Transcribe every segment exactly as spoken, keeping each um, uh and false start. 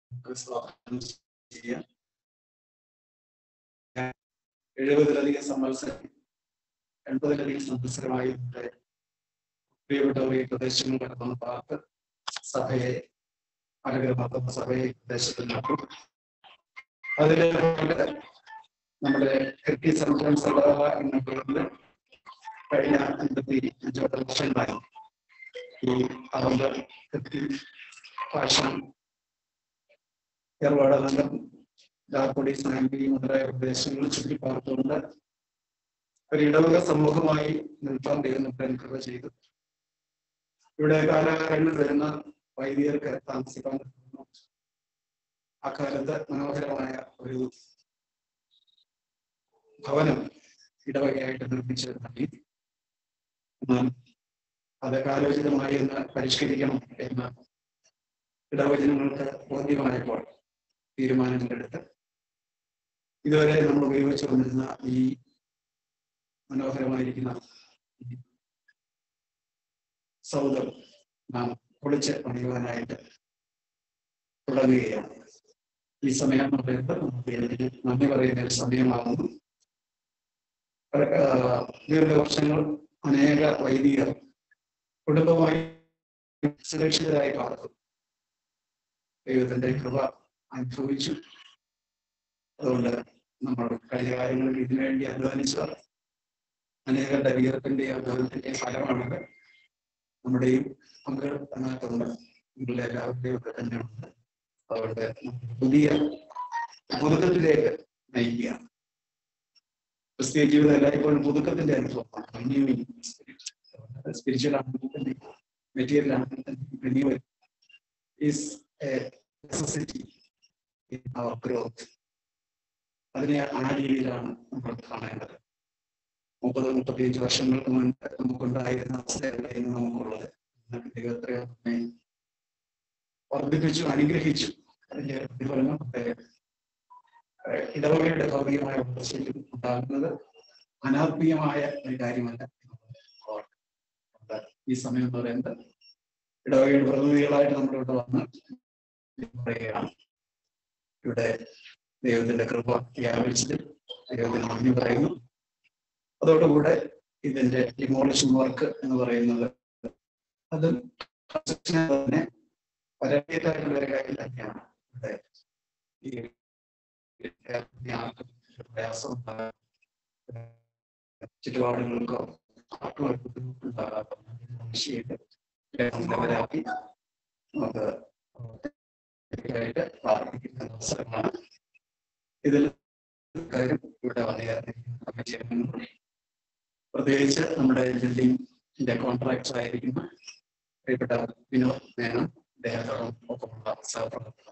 ചെയ്യാം. എഴുപതിലധികം സംവത്സരം എൺപതിലധികം സംവത്സരമായി പ്രിയപ്പെട്ടവർ ഈ പ്രദേശങ്ങളിൽ നടത്തുന്ന പാർട്ട് സഭയെ അനുഗ്രഹമാക്കുന്ന സഭയെ പ്രദേശത്തിൽ നടത്തും. അതില് നമ്മുടെ കൃത്യ സംരംഭ സഭ എന്ന പേരിൽ കഴിഞ്ഞ അൻപത്തി അഞ്ചോട്ട് വർഷങ്ങളായി ഈ അവന്റെ കൃത്യ ഭാഷ ഏർവാടനഗരം ഡാർപ്പൊടി സാമ്പി മുതലായ പ്രദേശങ്ങളിൽ ചുറ്റിപ്പാർത്തുകൊണ്ട് ഒരു ഇടവക സമൂഹമായി നിൽക്കാൻ ദൈവം അനുഗ്രഹം ചെയ്തു. ഇവിടെ കാലാകാലങ്ങളിൽ വരുന്ന വൈദികർക്ക് താമസിക്കാൻ പറ്റുന്നു. അക്കാലത്ത് മനോഹരമായ ഒരു ഭവനം ഇടവകയായിട്ട് നിർമ്മിച്ചു നൽകി. എന്നാൽ അത് കാലോചിതമായി എന്ന് പരിഷ്കരിക്കണം എന്ന ഇടവചനങ്ങൾക്ക് ബോധ്യമായപ്പോൾ തീരുമാനങ്ങളെടുത്ത് ഇതുവരെ നമ്മൾ ഉപയോഗിച്ചു കൊണ്ടിരുന്ന ഈ മനോഹരമായിരിക്കുന്ന സൗധം നാം പൊളിച്ച് പണിയുവാനായിട്ട് തുടങ്ങുകയാണ്. ഈ സമയം എന്ന് പറയുന്നത് നമുക്ക് നന്ദി പറയുന്ന ഒരു സമയമാകുന്നു. ദീർഘവർഷങ്ങൾ അനേക വൈദികർ കുടുംബമായി സുരക്ഷിതരായി പാർക്കും. ദൈവത്തിന്റെ കൃപ അനുഭവിച്ചു. അതുകൊണ്ട് നമ്മൾ കഴിഞ്ഞ കാര്യങ്ങളിൽ ഇതിനുവേണ്ടി അധ്വാനിച്ചത് അനേകരുടെ വിയർപ്പിന്റെ അധ്വാനത്തിന്റെ ഫലമാണത്. നമ്മുടെയും പങ്കുകൾ അതിനകത്തുണ്ട്. നിങ്ങളുടെ എല്ലാവരുടെയും ഒക്കെ തന്നെയുണ്ട്. അതുകൊണ്ട് പുതിയ പുതുക്കത്തിലേക്ക് നയിക്കുക. ക്രിസ്തീയ ജീവിതം എല്ലായ്പ്പോഴും പുതുക്കത്തിന്റെ അനുഭവമാണ്. സ്പിരിച്വൽ ആണെങ്കിൽ തന്നെ മെറ്റീരിയൽ ആണെങ്കിൽ തന്നെ renewal is a necessity in our growth. അതിനെ ആ രീതിയിലാണ് നമ്മൾ കാണേണ്ടത്. മുപ്പത് മുപ്പത്തിയഞ്ച് വർഷങ്ങൾക്ക് മുൻപ് നമുക്കുണ്ടായിരുന്ന അവസ്ഥയല്ല ഇന്ന് നമുക്കുള്ളത്. ദൈവത്തെ വർദ്ധിപ്പിച്ചു, അനുഗ്രഹിച്ചു. അതിന്റെ പ്രതിഫലനം ഇടവകയുടെ ഭൗതികമായ വളർച്ചയിൽ ഉണ്ടാകുന്നത് അനാത്മീയമായ ഒരു കാര്യമല്ല. ഈ സമയം എന്ന് പറയുന്നത് ഇടവകയുടെ പ്രതിനിധികളായിട്ട് നമ്മളിവിടെ വന്ന് പറയുകയാണ്. ഇവിടെ ദൈവത്തിന്റെ കൃപ വ്യാപിച്ചതിൽ ദൈവത്തിന് നന്ദി പറയുന്നു. അതോടുകൂടെ ഇതിന്റെ ഡിമോളിഷൻ വർക്ക് എന്ന് പറയുന്നത് അത് തന്നെ പരമായിട്ടുള്ള ഒരു കാര്യം തന്നെയാണ്. ഇവിടെ ഈ പ്രയാസം ചുറ്റുപാടുകൾക്കോ ബുദ്ധിമുട്ടുണ്ടാകാത്ത ലെവലാക്കി നമുക്ക് പ്രാർത്ഥിക്കുന്ന അവസരമാണ്. ഇതിൽ കാര്യം ഇവിടെ വന്നു പ്രത്യേകിച്ച് നമ്മുടെ ബിൽഡിംഗിന്റെ കോൺട്രാക്ടർ ആയിരിക്കുന്ന പ്രിയപ്പെട്ട വിനോദ് മേനോൻ, അദ്ദേഹത്തോടും ഒപ്പമുള്ള സഹപ്രവർത്തകർ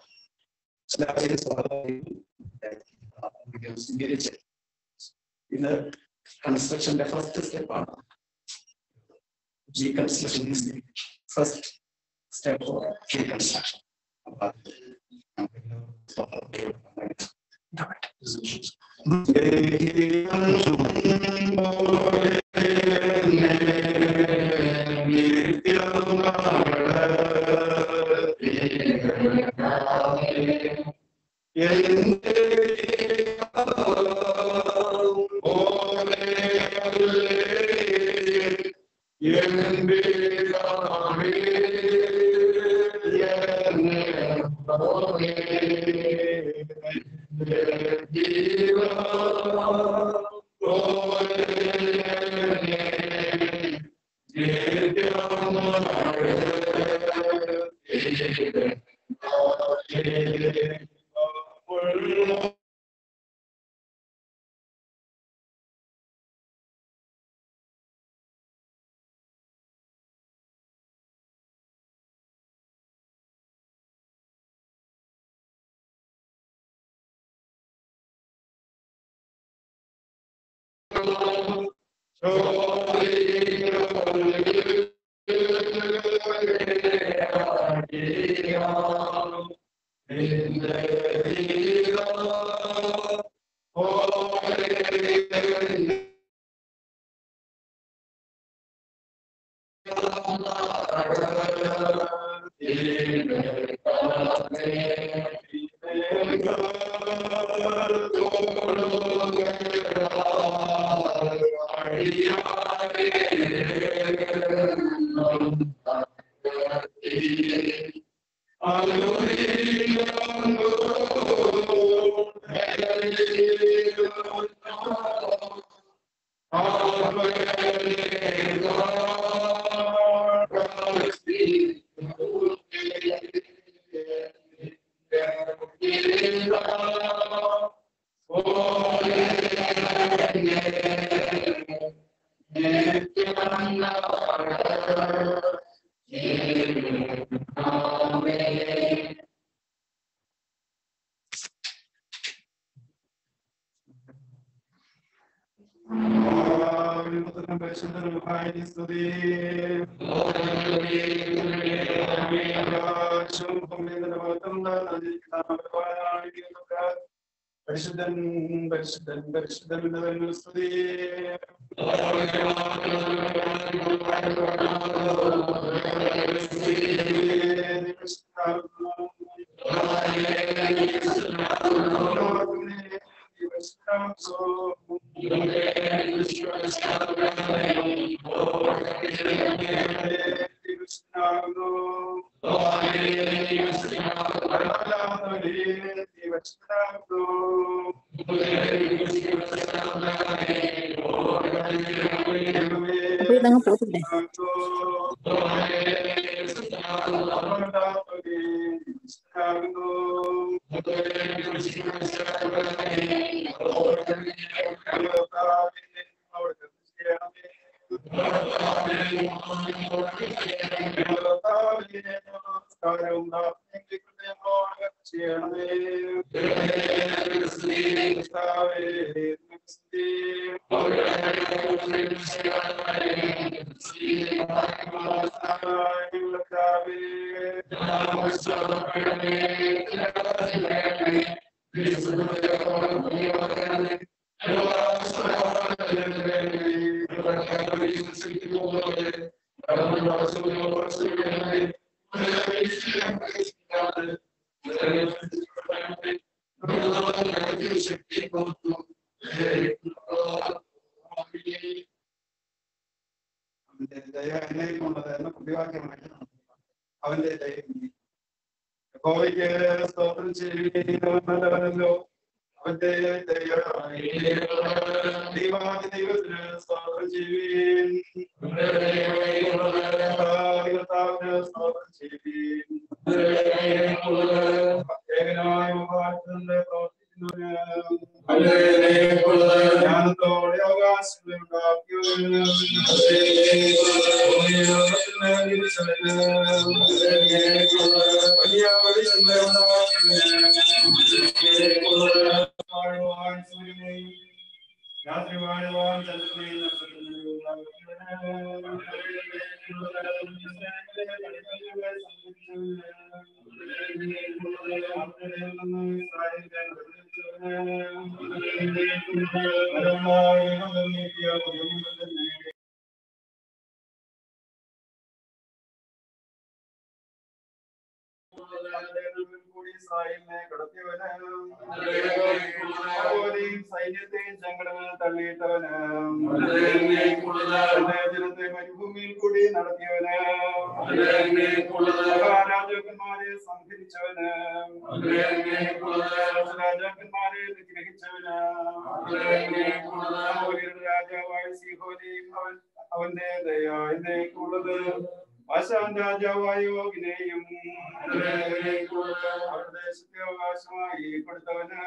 സ്വീകരിച്ച് ഇത് കൺസ്ട്രക്ഷന്റെ ഫസ്റ്റ് സ്റ്റെപ്പാണ്. Reconstruction first step for reconstruction. പരിശുദ്ധൻ പരിശുദ്ധൻ പരിശുദ്ധൻ എന്നതിന് സ്തുതി. ഇതങ്ങ് പോത്തില്ലേ? അവന്റെ യഹോവയ്ക്ക് സ്തോത്രം ചെയ്യുന്നവനല്ലോ, അവന്റെ ദൈവാദി ദൈവത്തിന് സ്തോത്രം ചെയ്യുവീൻ, കർത്താവിന് സ്തോത്രം ചെയ്യുവീൻ. ഏകനായ ഉപവാസത്തിന്റെ പ്രവർത്തിക്കുന്നവന് ജ്ഞാനത്തോടെ അവകാശങ്ങൾ ഉണ്ടാക്കിയവന് വലിയ വാഴുവാൻ സൂര്യനെയും രാത്രി വാഴുവാൻ ചന്ദ്രനെയും സൈന്യത്തെയും ചങ്ങടങ്ങൾ തള്ളിയിട്ടവന്, ജനത്തെ മരുഭൂമിയിൽ കൂടി നടത്തിയവന്, രാജാക്കന്മാരെ സംഹരിച്ചവന്, രാജാക്കന്മാരെ നിഗ്രഹിച്ചവന്, രാജാവായ സീഹോനെയും അവൻ അവന്റെ ദയ എന്നേക്കുള്ളത്, ആശാൻ രാജാവായ യോഗിനെയും അവരുടെ ദേശത്തെ അവകാശമായി കൊടുത്തവന്,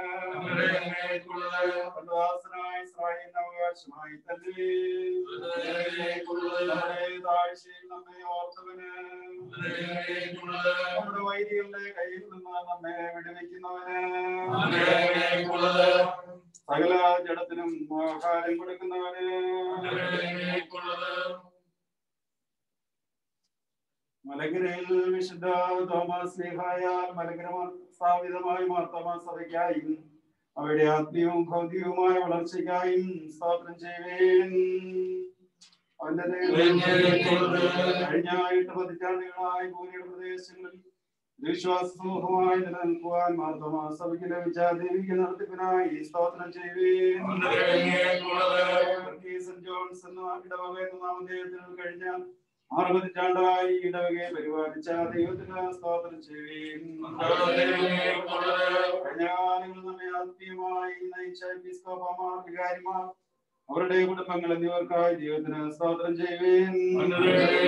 ദാസനായ ഇസ്രായേലിന് അവകാശമായി തന്നെ നമ്മുടെ താഴ്ചയിൽ നമ്മെ ഓർത്തവന്, നമ്മുടെ വൈരികളുടെ കയ്യിൽ നിന്ന് നമ്മെ വിടുവിക്കുന്നവന്, സകല ജഡത്തിനും ആഹാരം കൊടുക്കുന്നവന്, മലങ്കരയിൽ വിശുദ്ധ തോമസ് സ്ലീഹായ മലങ്കര സ്ഥാപിതമായ മാർത്തോമാ സഭയ്ക്കായും അവയുടെ ആത്മീയവും ഭൗതികവുമായ വളർച്ചയ്ക്കായും സ്തോത്രം ചെയ്യുവേൻ. അവന്റെ കഴിഞ്ഞ എട്ട് പതിറ്റാണ്ടുകളായി ഭൂമിയുടെ പ്രദേശങ്ങളിൽ വിശ്വാസ സമൂഹമായി നിലനിൽക്കുവാൻ മാർത്തോമാ സഭയ്ക്ക് ലഭിച്ച ദൈവിക നടത്തിപ്പിനായി സ്തോത്രം ചെയ്യുവേൻ. സെന്റ് ജോൺസ് എന്ന ഇടവക എന്ന നാമധേയത്തിൽ കഴിഞ്ഞ ആറ് പതിറ്റാണ്ടായി ഇടവകയെ പരിപാലിച്ച ദൈവത്തിന് സ്തോത്രം ചെയ്യുവേൻ. കഴിഞ്ഞ കാലങ്ങളിൽ നമ്മെ ആത്മീയമായി നയിച്ച എപ്പിസ്കോപ്പമാർ, വികാരിമാർ, അവരുടെ കുടുംബങ്ങൾ എന്നിവർക്കായി ദൈവത്തിന് സ്തോത്രം ചെയ്യുവേൻ.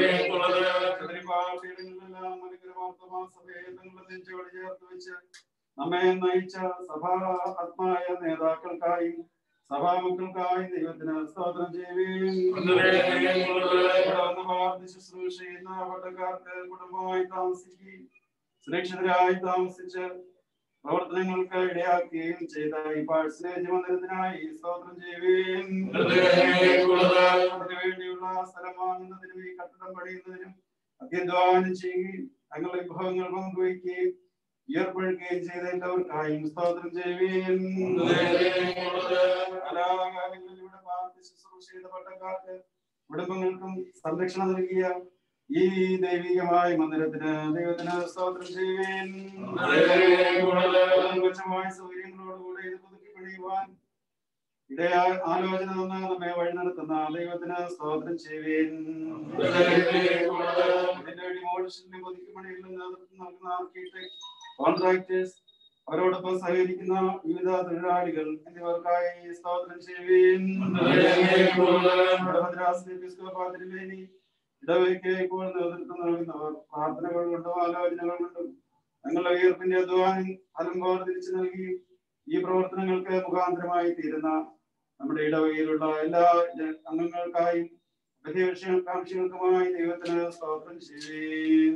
സഭയെ തങ്ങളുടെ നെഞ്ചോട് ചേർത്ത് വെച്ച് നമ്മെ നയിച്ച സഭാത്മായ നേതാക്കൾക്കായി സഭാമക്കൾക്കായി ദൈവത്തിന് സ്തോത്രം ചെയ്യുകയും ശുശ്രൂഷ ചെയ്യുന്ന പട്ടക്കാർക്ക് കുടുംബമായി താമസിക്കുകയും സുരക്ഷിതരായി താമസിച്ച് പ്രവർത്തനങ്ങൾക്ക് ഇടയാക്കുകയും ചെയ്ത ഈ പാഴ്സനേജ് മന്ദിരത്തിനായി സ്തോത്രം ചെയ്യുകയും അതിനു വേണ്ടിയുള്ള സ്ഥലം വാങ്ങുന്നതിനും ഈ കെട്ടിടം പണിയുന്നതിനും അത്യധ്വാനം ചെയ്യുകയും തങ്ങളുടെ വിഭവങ്ങൾ പങ്കുവയ്ക്കുകയും ഏർപ്പെടുകയും ചെയ്ത എല്ലാവർക്കായും സ്തോത്രം ചെയ്യുകയും കലാകാലങ്ങളിലൂടെ പാർട്ടി ശുശ്രൂഷ ചെയ്ത പട്ടക്കാർക്ക് കുടുംബങ്ങൾക്കും സംരക്ഷണം നൽകിയ ഈ ദൈവികമായ മന്ദിരത്തിന് ദൈവത്തിന് സ്തോത്രം ചെയ്യുകയും സൗകര്യങ്ങളോടുകൂടെ ഇത് പുതുക്കി പണിയുവാൻ ഇടയാ ആലോചന തന്ന നമ്മെ വഴി നടത്തുന്ന ദൈവത്തിന് സ്തോത്രം ചെയ്യുകയും ഇതിന്റെ ഡിമോളിഷന്റെ പുതുക്കി പണിയിൽ നേതൃത്വം നൽകുന്ന ആർക്കിടെക്ട് കോൺട്രാക്ടേഴ്സ് അവരോടൊപ്പം സഹകരിക്കുന്ന വിവിധ തൊഴിലാളികൾ എന്നിവർക്കായി സ്തോത്രം ചെയ്യുകയും ഇടവയ്ക്ക് ഇപ്പോൾ നേതൃത്വം നൽകുന്നവർ പ്രാർത്ഥനകൾ കൊണ്ടും ആലോചനകൾ കൊണ്ടും തങ്ങളുടെ ഉയർപ്പിന്റെ അധ്വാനം ഫലം തിരിച്ചു നൽകി ഈ പ്രവർത്തനങ്ങൾക്ക് മുഖാന്തരമായി തീരുന്ന നമ്മുടെ ഇടവകയിലുള്ള എല്ലാ അംഗങ്ങൾക്കായും പ്രത്യേകാംക്ഷികൾക്കുമായി ദൈവത്തിന് സ്തോത്രം ചെയ്യുകയും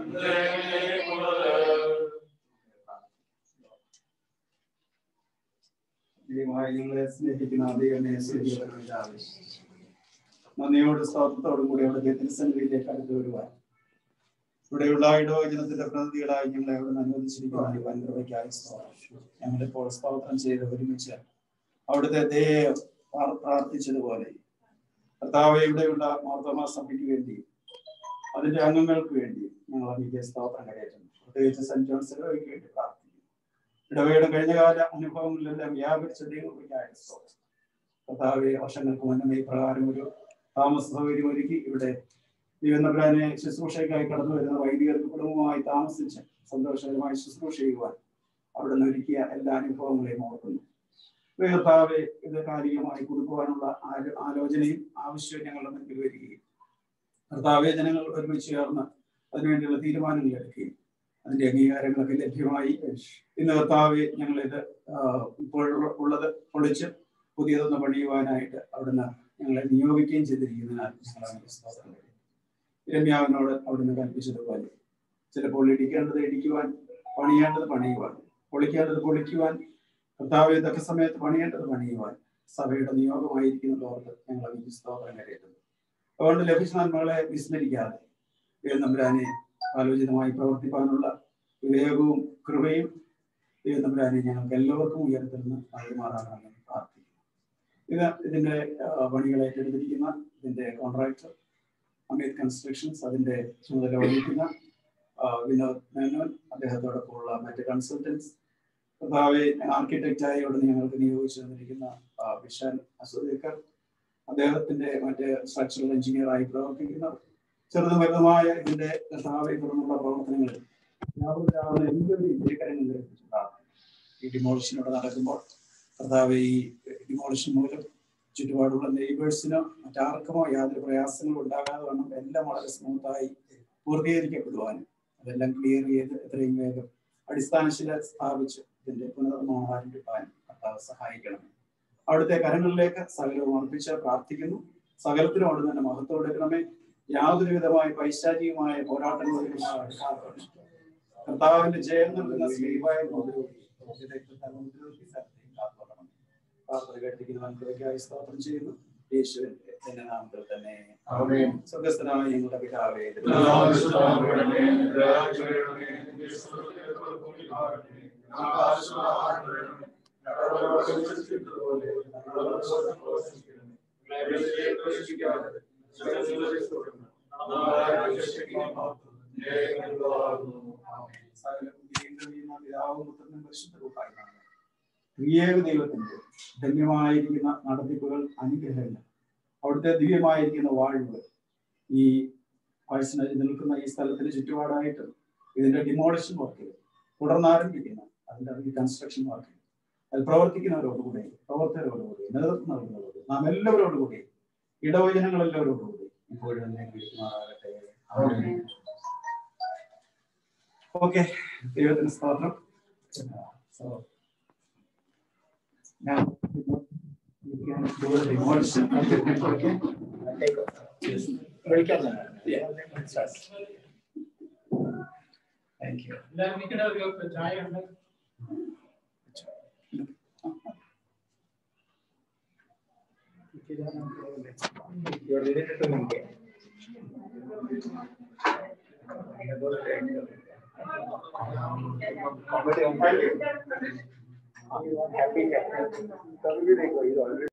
നിങ്ങളെ സ്നേഹിക്കുന്ന ദൈവമേ സ്തുതിക്കപ്പെട്ടവനാകട്ടെ. നന്ദിയോട് സ്തോത്രത്തോടും കൂടി അവിടുത്തെ തിരുസന്നിധിയിലേക്ക് അടുത്ത് വരുവാൻ ഇവിടെയുള്ള ഇടവചനത്തിന്റെ പ്രതിനിധികളായി ഞങ്ങളെ അവിടെ അനുവദിച്ചിരിക്കുന്ന വൻകൃപയ്ക്കായി ഞങ്ങളിപ്പോൾ സ്തോത്രം ചെയ്ത് ഒരുമിച്ച് അവിടുത്തെ ദയെ പ്രാർത്ഥിച്ചതുപോലെ കർത്താവെ ഇവിടെയുള്ള മാർത്തോമാ സഭയ്ക്ക് വേണ്ടി അതിന്റെ അംഗങ്ങൾക്ക് വേണ്ടി ഞങ്ങൾ അതിന്റെ സ്തോത്രം കരയറ്റുന്നു. പ്രത്യേകിച്ച് സെന്റ് ജോൺസ് ഇടവയ്ക്ക് വേണ്ടി പ്രാർത്ഥിക്കുന്നു. ഇടവയുടെ കഴിഞ്ഞകാല അനുഭവങ്ങളിലെല്ലാം വ്യാപരിച്ച ദൈവകൃപയ്ക്കായി സ്തോത്രം. കർത്താവെ വർഷങ്ങൾക്ക് മുന്നേ ഈ പ്രകാരം ഒരു താമസ സൗകര്യം ഒരുക്കി ഇവിടെ ദൈവനഗരാനെ ശുശ്രൂഷയ്ക്കായി കടന്നു വരുന്ന വൈദികർക്ക് കുടുംബമായി താമസിച്ച് സന്തോഷകരമായി ശുശ്രൂഷ ചെയ്യുവാൻ അവിടെ നിന്ന് ഒരുക്കിയ എല്ലാ അനുഭവങ്ങളെയും ഓർക്കുന്നു. കർത്താവെ ഇത് കാലികമായി കൊടുക്കുവാനുള്ള ആലോചനയും ആവശ്യവും ഞങ്ങളുടെ മുൻപിൽ വരികയും കർത്താവെ ജനങ്ങൾ ഒരുമിച്ച് ചേർന്ന് അതിനുവേണ്ടിയുള്ള തീരുമാനങ്ങൾ എടുക്കുകയും അതിന്റെ അംഗീകാരങ്ങളൊക്കെ ലഭ്യമായി ഇന്ന് കർത്താവെ ഞങ്ങളിത് ഇപ്പോൾ ഉള്ളത് പൊളിച്ച് പുതിയതൊന്ന് പണിയുവാനായിട്ട് അവിടുന്ന് ഞങ്ങളെ നിയോഗിക്കുകയും ചെയ്തിരിക്കുന്നതിനാൽ രമ്യാവിനോട് അവിടുന്ന് കൽപ്പിച്ചതുപോലെ ചിലപ്പോൾ ഇടിക്കേണ്ടത് ഇടിക്കുവാൻ, പണിയേണ്ടത് പണിയുവാൻ, പൊളിക്കേണ്ടത് പൊളിക്കുവാൻ, കർത്താവെ തക്ക സമയത്ത് പണിയേണ്ടത് പണിയുവാൻ സഭയുടെ നിയോഗമായിരിക്കുന്നതോർത്ത് ഞങ്ങൾ അതിന് സ്തോത്രം കരയറ്റുന്നു. അതുകൊണ്ട് ലഭിച്ച നന്മകളെ വിസ്മരിക്കാതെ ദൈവനമ്പുരാനെ ആലോചിതമായി പ്രവർത്തിക്കാനുള്ള വിവേകവും കൃപയും ദൈവനമ്പുരാനെ ഞങ്ങൾക്ക് എല്ലാവർക്കും ഉയർത്തുന്ന കൈമാറാനാണ് പ്രാർത്ഥിക്കുന്നത്. ഇത് ഇതിന്റെ പണികൾ ഏറ്റെടുത്തിരിക്കുന്ന ഇതിന്റെ കോൺട്രാക്ടർ അമിത് കൺസ്ട്രക്ഷൻസ്, അതിന്റെ ചുമതല വഹിക്കുന്ന വിനോദ് മേനോൻ, അദ്ദേഹത്തോടൊപ്പമുള്ള മറ്റ് കൺസൾട്ടൻസ്, കർത്താവെ ആർക്കിടെക്റ്റായി അവിടെ ഞങ്ങൾക്ക് നിയോഗിച്ചു തന്നിരിക്കുന്ന വിശാൽ അസോദിക്കർ, അദ്ദേഹത്തിന്റെ മറ്റ് സ്ട്രക്ചറൽ എഞ്ചിനീയറായി പ്രവർത്തിക്കുന്നവർ, ചെറുതും വലുതുമായ ഇതിന്റെ കർത്താവെ തുടർന്നുള്ള പ്രവർത്തനങ്ങളിൽ രാവിലെ എല്ലാവരും ഇന്ത്യക്കാരങ്ങൾ ലഭിച്ചിട്ടുണ്ടാകും. ഈ ഡിമോളിഷനോടെ നടക്കുമ്പോൾ കർത്താവെ ഈ ഡിമോളിഷൻ മൂലം ചുറ്റുപാടുള്ള നെയ്ബേഴ്സിനോ മറ്റാർക്കുമോ യാതൊരു പ്രയാസങ്ങളും ഉണ്ടാകാതെ വണ്ണം എല്ലാം വളരെ സ്മൂത്തായി പൂർത്തീകരിക്കപ്പെടുവാനും അതെല്ലാം ക്ലിയർ ചെയ്ത് എത്രയും വേഗം അടിസ്ഥാനശില സ്ഥാപിച്ച് ഇതിന്റെ പുനർനിർമ്മാണം ആരംഭിക്കാനും കർത്താവ് സഹായിക്കണം. അവിടുത്തെ കരങ്ങളിലേക്ക് സകലവും അർപ്പിച്ച് പ്രാർത്ഥിക്കുന്നു. സകലത്തിനും അവിടെ തന്നെ മഹത്വം എടുക്കണമേ. യാതൊരു വിധമായ പൈശാചികമായ പോരാട്ടങ്ങളിലും കർത്താവിന്റെ ജയം നൽകുന്ന സ്ലീവായ കേട്ടിരിക്കുന്നവൻക്കായി സ്തോത്രം ചെയ്യുന്നു. യേശുവിന്റെ നാമത്തിൽ തന്നെ സ്വർഗ്ഗസ്ഥനായ ഞങ്ങളുടെ പിതാവേ, ത്രിയേക ദൈവത്തിന്റെ ധന്യമായിരിക്കുന്ന നടത്തിപ്പുകൾ, അനുഗ്രഹങ്ങൾ, അവിടുത്തെ ദിവ്യമായിരിക്കുന്ന വാഴ്വ് ഈ പാഴ്സണേജ് നിൽക്കുന്ന ഈ സ്ഥലത്തിന് ചുറ്റുപാടായിട്ട് ഇതിന്റെ ഡിമോളിഷൻ വർക്ക് തുടർന്ന് ആരംഭിക്കുന്ന അതിന്റെ റീകൺസ്ട്രക്ഷൻ വർക്ക് അതിൽ പ്രവർത്തിക്കുന്നവരോടുകൂടി, പ്രവർത്തകരോടുകൂടി, നേതൃത്വം നൽകുന്നവരോട്, നാം എല്ലാവരോടുകൂടി, ഇടവചനങ്ങൾ എല്ലാവരോടുകൂടി ഇപ്പോഴും തന്നെ വിളിക്കുമാറാകട്ടെ. ഓക്കെ, ദൈവത്തിന് സ്തോത്രം. So now you can do the demolition of the network. Take off. Yes. Yeah. Start. Thank you. Then we can have your chai and you are related to India. Happy.